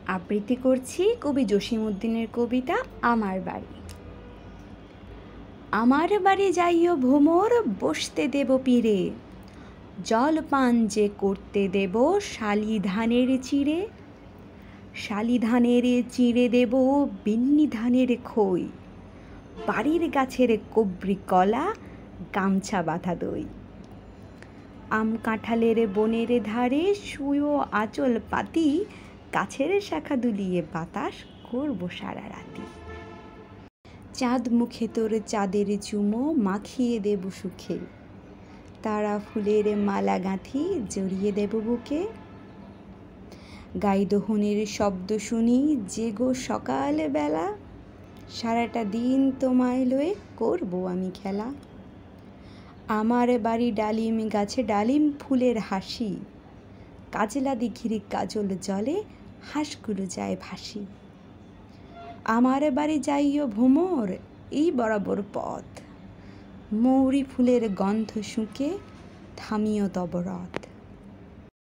আবৃত্তি করছি কবি জসিমউদ্দিনের কবিতা আমার বাড়ি। আমার বাড়ি যাইও ভ্রমর, বসতে দেব পীরে, জলপান যে করতে দেব শালি ধানের চিড়ে। শালি ধানের চিড়ে দেব বিন্নি ধানের খই, বাড়ির গাছের কবরি কলা, গামছা বাঁধা দই। আম কাঁঠালের বনের ধারে শুয়ো আঁচল পাতি, গাছের শাখা দুলিয়ে বাতাস করব সারা রাতি। চাঁদ মুখে তোর চাঁদের চুমো মাখিয়ে দেব সুখে, তারা ফুলের মালা গাঁথি জড়িয়ে দেব বুকে। গাই দোহনের শব্দ শুনি জেগো সকাল বেলা, সারাটা দিন তোমায় লয়ে করব আমি খেলা। আমার বাড়ি ডালিম গাছে ডালিম ফুলের হাসি, কাজলা দিঘির কাজল জলে হাঁসগুলো যায় ভাসি। আমার বাড়ি যাইও ভ্রমর, এই বরাবর পথ, মৌরি ফুলের গন্ধ শুঁকে থামিও তব রথ।